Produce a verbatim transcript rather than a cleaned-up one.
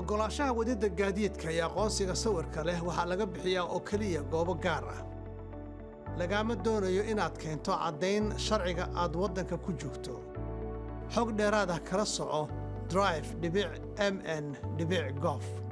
oggolaanshaha wadida gaadiidka iyo aqoonsiga sawirka leh waxaa laga bixiyaa oo kaliya goobo gaar ah lagama doonayo inaad keento caddayn sharciga aad waddanka ku joogto xog dheeraad ah kala soco drive m n gov